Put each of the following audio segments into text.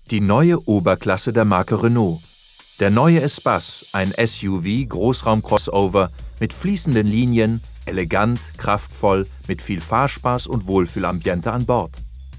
Die neue Oberklasse der Marke Renault. Der neue Espace, ein SUV-Großraum-Crossover mit fließenden Linien, elegant, kraftvoll, mit viel Fahrspaß und Wohlfühlambiente an Bord.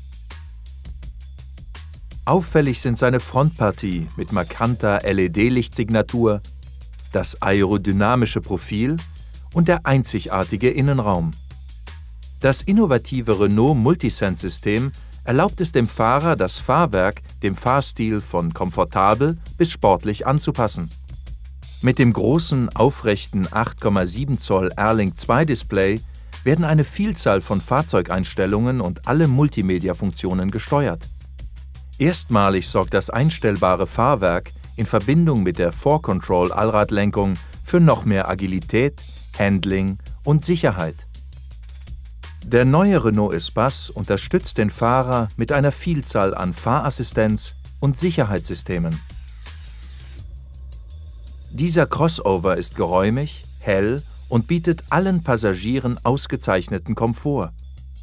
Auffällig sind seine Frontpartie mit markanter LED-Lichtsignatur, das aerodynamische Profil und der einzigartige Innenraum. Das innovative Renault Multisense-System erlaubt es dem Fahrer, das Fahrwerk dem Fahrstil von komfortabel bis sportlich anzupassen. Mit dem großen, aufrechten 8,7 Zoll Airlink 2 Display werden eine Vielzahl von Fahrzeugeinstellungen und alle Multimedia-Funktionen gesteuert. Erstmalig sorgt das einstellbare Fahrwerk in Verbindung mit der 4Control-Allradlenkung für noch mehr Agilität, Handling und Sicherheit. Der neue Renault Espace unterstützt den Fahrer mit einer Vielzahl an Fahrassistenz- und Sicherheitssystemen. Dieser Crossover ist geräumig, hell und bietet allen Passagieren ausgezeichneten Komfort.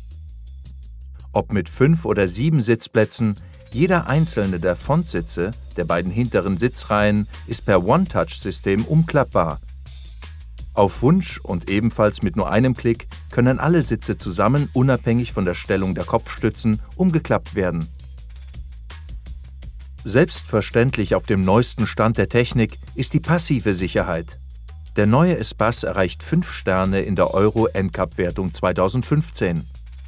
Ob mit 5 oder 7 Sitzplätzen, jeder einzelne der Frontsitze der beiden hinteren Sitzreihen ist per One-Touch-System umklappbar. Auf Wunsch und ebenfalls mit nur einem Klick können alle Sitze zusammen, unabhängig von der Stellung der Kopfstützen, umgeklappt werden. Selbstverständlich auf dem neuesten Stand der Technik ist die passive Sicherheit. Der neue Espace erreicht 5 Sterne in der Euro NCAP-Wertung 2015.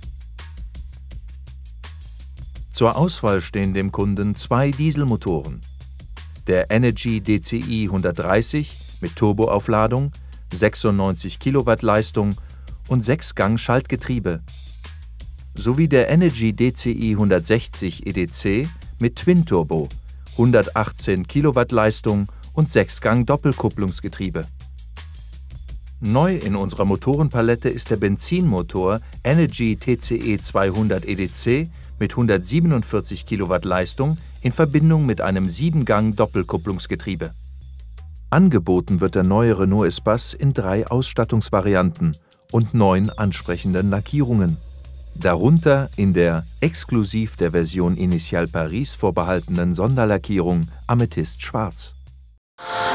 Zur Auswahl stehen dem Kunden 2 Dieselmotoren. Der Energy DCi 130 mit Turboaufladung, 96 Kilowatt Leistung und 6-Gang-Schaltgetriebe, sowie der Energy DCi 160 EDC mit Twin-Turbo, 118 Kilowatt Leistung und 6-Gang-Doppelkupplungsgetriebe. Neu in unserer Motorenpalette ist der Benzinmotor Energy TCE 200 EDC mit 147 Kilowatt Leistung in Verbindung mit einem 7-Gang-Doppelkupplungsgetriebe. Angeboten wird der neue Renault Espace in 3 Ausstattungsvarianten und 9 ansprechenden Lackierungen. Darunter in der exklusiv der Version Initial Paris vorbehaltenen Sonderlackierung Amethyst Schwarz.